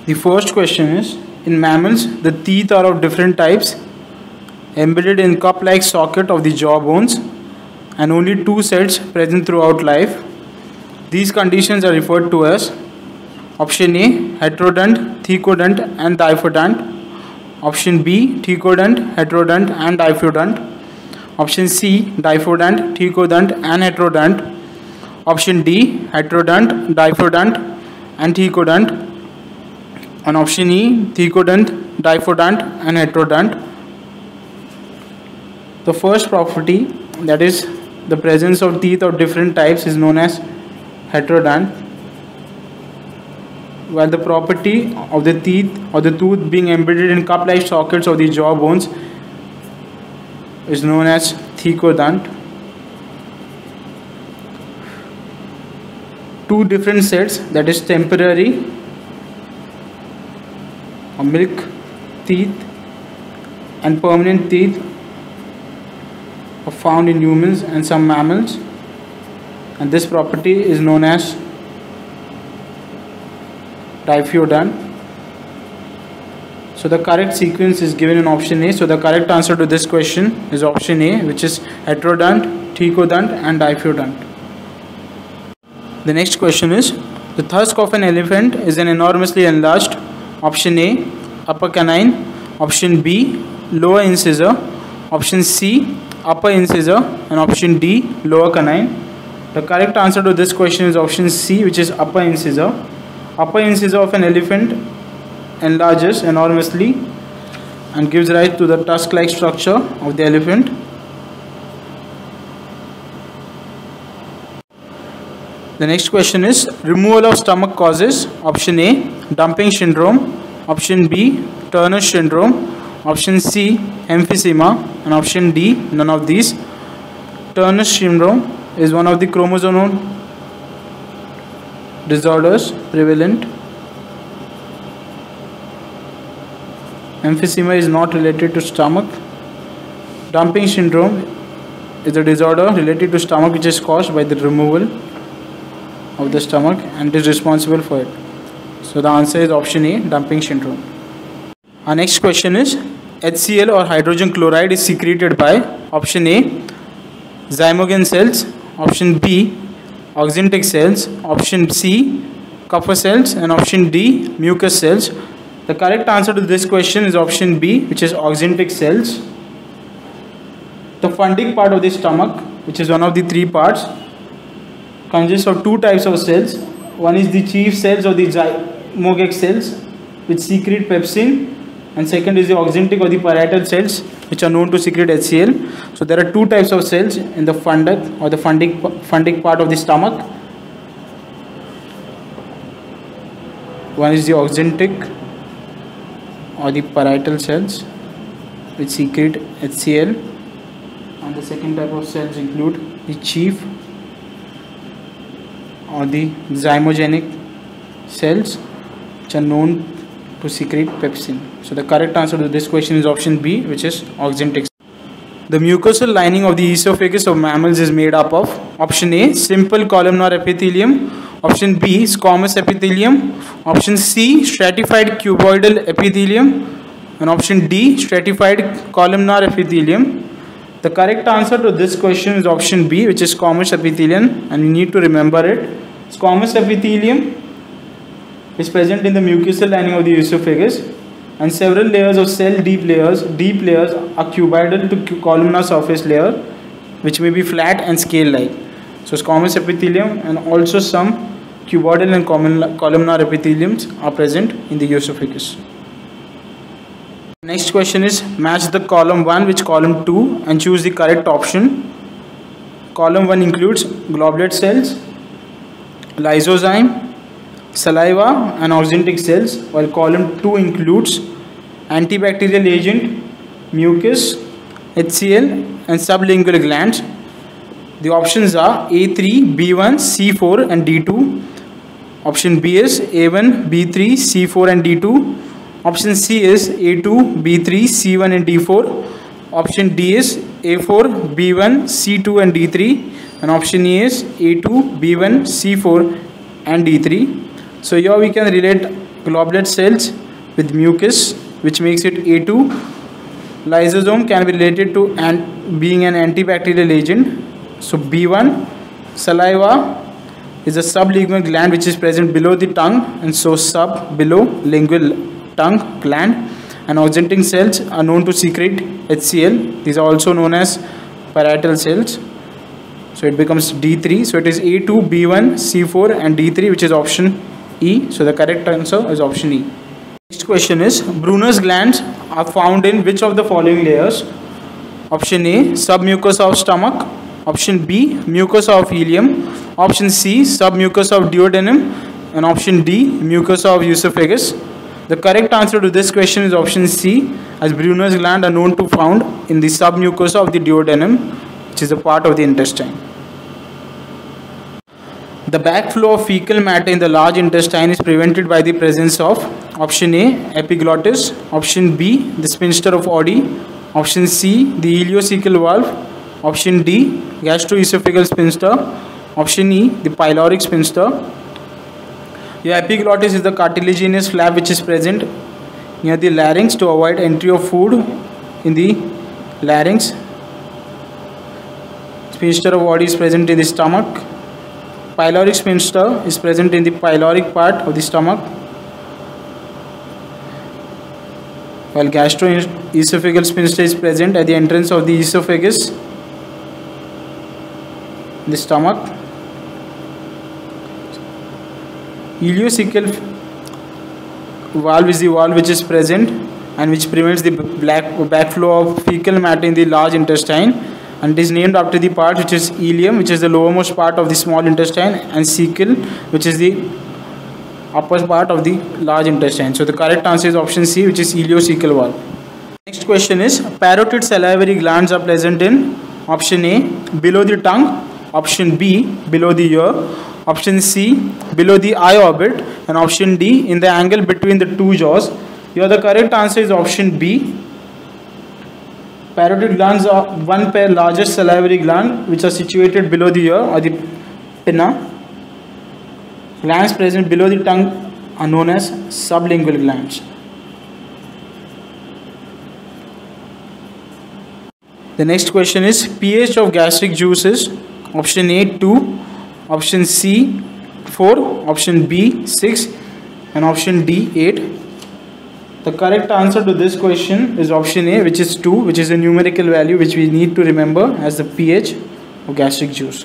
The first question is, in mammals, the teeth are of different types, embedded in cup-like socket of the jaw bones, and only two sets present throughout life. These conditions are referred to as option A, heterodont, thecodont, and diphodont. Option B, thecodont, heterodont, and diphodont. Option C, diphodont, thecodont, and heterodont. Option D, heterodont, diphodont, and thecodont. And option E, thecodont, diphodont, and heterodont. The first property, that is the presence of teeth of different types, is known as heterodont, while the property of the teeth or the tooth being embedded in cup-like sockets of the jaw bones is known as thecodont. Two different sets, that is temporary or milk teeth and permanent teeth, are found in humans and some mammals, and this property is known as diphodont. So the correct sequence is given in option A. So the correct answer to this question is option A, which is heterodont, thecodont, and diphodont. The next question is, the tusk of an elephant is an enormously enlarged option A, upper canine, option B, lower incisor, option C, upper incisor, and option D, lower canine. The correct answer to this question is option C, which is upper incisor. Upper incisor of an elephant enlarges enormously and gives rise to the tusk-like structure of the elephant. The next question is, removal of stomach causes option A, dumping syndrome, option B, Turner syndrome, option C, emphysema, and option D, none of these. Turner syndrome is one of the chromosomal disorders prevalent. Emphysema is not related to stomach. Dumping syndrome is a disorder related to stomach which is caused by the removal of the stomach and is responsible for it. So the answer is option A, dumping syndrome. Our next question is, HCl or hydrogen chloride is secreted by option A, zymogen cells, option B, oxyntic cells, option C, Kupffer cells, and option D, mucus cells. The correct answer to this question is option B, which is oxyntic cells. The fundic part of the stomach, which is one of the three parts, consists of two types of cells. One is the chief cells or the zymogac cells, which secrete pepsin, and second is the oxyntic or the parietal cells, which are known to secrete HCl. So there are two types of cells in the fundic or the fundic part of the stomach. One is the oxyntic or the parietal cells, which secrete HCl, and the second type of cells include the chief or the zymogenic cells, which are known to secrete pepsin. So the correct answer to this question is option B, which is oxyntic. The mucosal lining of the esophagus of mammals is made up of option A, simple columnar epithelium, option B, squamous epithelium, option C, stratified cuboidal epithelium, and option D, stratified columnar epithelium. The correct answer to this question is option B, which is squamous epithelium, and you need to remember it. Squamous epithelium is present in the mucosal lining of the esophagus, and several layers of cell deep layers are cuboidal to columnar surface layer, which may be flat and scale-like. So squamous epithelium and also some cuboidal and columnar epitheliums are present in the esophagus. Next question is, match the column 1 with column 2 and choose the correct option. Column 1 includes globulate cells, lysozyme, saliva, and oxyntic cells, while column 2 includes antibacterial agent, mucus, HCl, and sublingual glands. The options are A3, B1, C4, and D2. Option B is A1, B3, C4, and D2. Option C is A2, B3, C1, and D4. Option D is A4, B1, C2, and D3. And option E is A2, B1, C4, and D3. So here we can relate globulate cells with mucus, which makes it A2. Lysosome can be related to being an antibacterial agent. So B1. Saliva is a sublingual gland which is present below the tongue, and so sub below lingual tongue gland. And auxentic cells are known to secrete HCl. These are also known as parietal cells. So it becomes D3. So it is A2, B1, C4 and D3, which is option E. So the correct answer is option E. Next question is, Brunner's glands are found in which of the following layers? Option A, submucosa of stomach. Option B, mucosa of ileum. Option C, submucosa of duodenum. And option D, mucosa of esophagus. The correct answer to this question is option C, as Brunner's gland are known to found in the submucosa of the duodenum, which is a part of the intestine. The backflow of fecal matter in the large intestine is prevented by the presence of option A, epiglottis. Option B, the sphincter of Oddi. Option C, the ileocecal valve. Option D, gastroesophageal sphincter. Option E, the pyloric sphincter. Your epiglottis is the cartilaginous flap which is present near the larynx to avoid entry of food in the larynx. Sphincter of Oddi is present in the stomach. Pyloric sphincter is present in the pyloric part of the stomach, while gastroesophageal sphincter is present at the entrance of the esophagus in the stomach. Ileocecal valve is the valve which is present and which prevents the backflow of fecal matter in the large intestine, and it is named after the part which is ileum, which is the lowermost part of the small intestine, and cecal, which is the upper part of the large intestine. So the correct answer is option C, which is ileocecal valve. Next question is, parotid salivary glands are present in option A, below the tongue. Option B, below the ear. Option C, below the eye orbit. And option D, in the angle between the two jaws. Here the correct answer is option B. Parotid glands are one pair largest salivary gland which are situated below the ear or the pinna. Glands present below the tongue are known as sublingual glands. The next question is, pH of gastric juices. Option A 2, option C 4, option B 6 and option D 8. The correct answer to this question is option A, which is 2, which is a numerical value which we need to remember as the pH of gastric juice.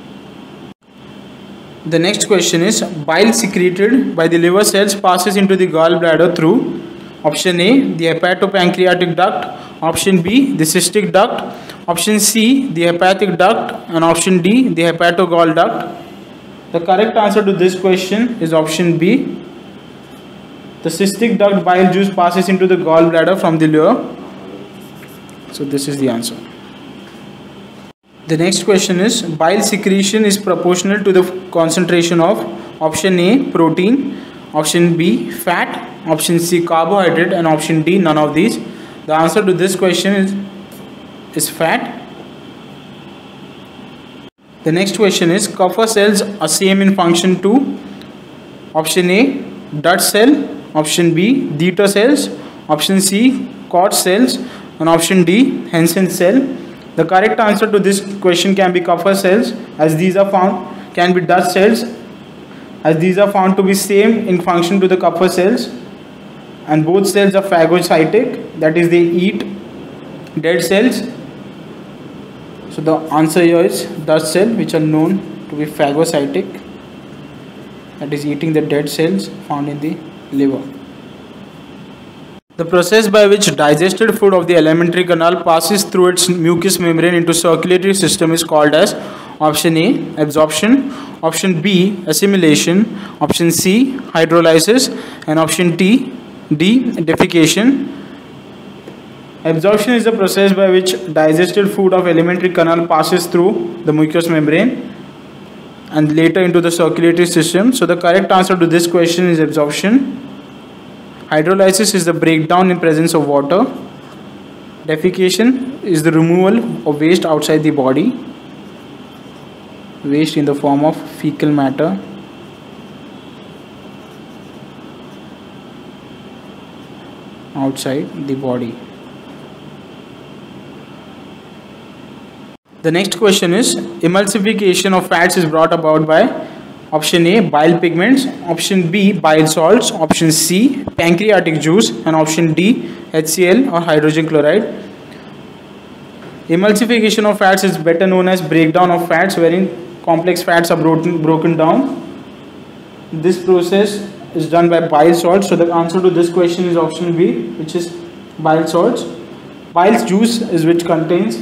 The next question is, bile secreted by the liver cells passes into the gallbladder through option A, the hepatopancreatic duct. Option B, the cystic duct. Option C, the hepatic duct. And option D, the hepatogall duct. The correct answer to this question is option B. The cystic duct bile juice passes into the gallbladder from the liver. So this is the answer. The next question is, bile secretion is proportional to the concentration of option A, protein, option B, fat, option C, carbohydrate, and option D, none of these. The answer to this question is fat. The next question is, Kupffer cells are same in function to option A, Dutt cell, option B, Dieter cells, option C, Koch cells, and option D, Hensen cell. The correct answer to this question can be Kupffer cells, as these are found, can be Dutt cells, as these are found to be same in function to the Kupffer cells, and both cells are phagocytic, that is, they eat dead cells. So the answer here is Dutt cell, which are known to be phagocytic, that is, eating the dead cells found in the liver. The process by which digested food of the alimentary canal passes through its mucous membrane into circulatory system is called as option A, absorption, option B, assimilation, option C, hydrolysis, and option D, defecation. Absorption is the process by which digested food of alimentary canal passes through the mucous membrane and later into the circulatory system. So the correct answer to this question is absorption. Hydrolysis is the breakdown in presence of water. Defecation is the removal of waste outside the body, waste in the form of fecal matter. outside the body. The next question is, emulsification of fats is brought about by option A, bile pigments, option B, bile salts, option C, pancreatic juice, and option D, HCl or hydrogen chloride. Emulsification of fats is better known as breakdown of fats, wherein complex fats are broken down. This process is done by bile salts. So the answer to this question is option B, which is bile salts. Bile juice is which contains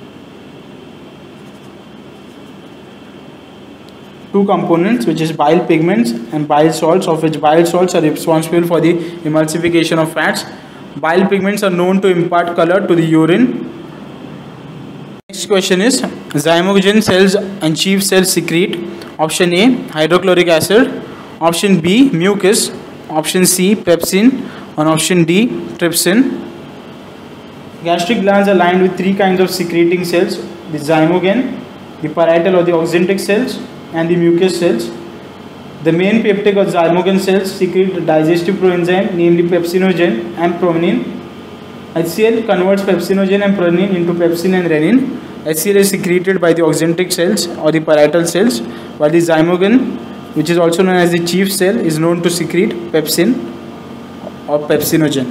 two components, which is bile pigments and bile salts, of which bile salts are responsible for the emulsification of fats. Bile pigments are known to impart color to the urine. Next question is, zymogen cells and chief cells secrete option A, hydrochloric acid, option B, mucus, option C, pepsin, and option D, trypsin. Gastric glands are lined with three kinds of secreting cells: the zymogen, the parietal or the oxyntic cells, and the mucus cells. The main peptide or zymogen cells secrete digestive proenzyme, namely pepsinogen and pronin. HCl converts pepsinogen and pronin into pepsin and renin. HCl is secreted by the oxyntic cells or the parietal cells, while the zymogen, which is also known as the chief cell, is known to secrete pepsin or pepsinogen.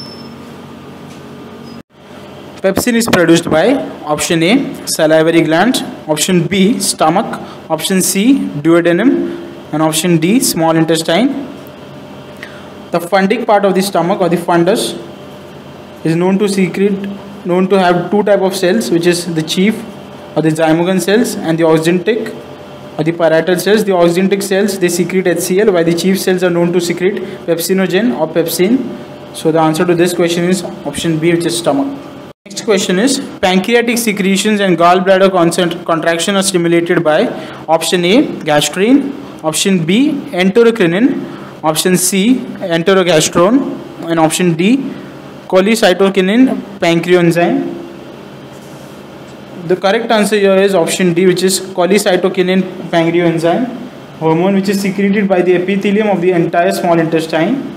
Pepsin is produced by option A, salivary glands, option B, stomach, option C, duodenum, and option D, small intestine. The fundic part of the stomach or the fundus is known to have two type of cells, which is the chief or the zymogen cells and the oxyntic or the parietal cells. The oxyntic cells, they secrete HCl, while the chief cells are known to secrete pepsinogen or pepsin. So the answer to this question is option B, which is stomach. Next question is, pancreatic secretions and gallbladder contraction are stimulated by option A, gastrin, option B, enterocrinin, option C, enterogastrone, and option D, cholecytokinin pancreoenzyme. The correct answer here is option D, which is cholecytokinin pancreoenzyme hormone, which is secreted by the epithelium of the entire small intestine.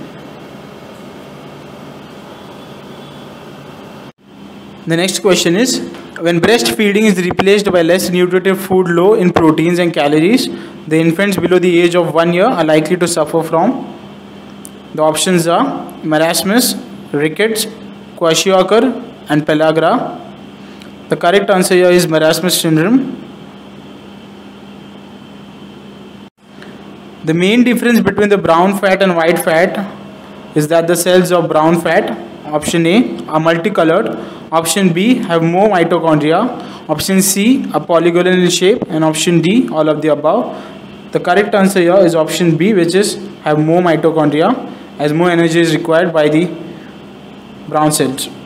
The next question is, when breastfeeding is replaced by less nutritive food low in proteins and calories, the infants below the age of 1 year are likely to suffer from. The options are marasmus, rickets, kwashiorkor, and pellagra. The correct answer here is marasmus syndrome. The main difference between the brown fat and white fat is that the cells of brown fat, option A, are multicolored, option B, have more mitochondria, option C, are polygonal in shape, and option D, all of the above. The correct answer here is option B, which is have more mitochondria, as more energy is required by the brown cells.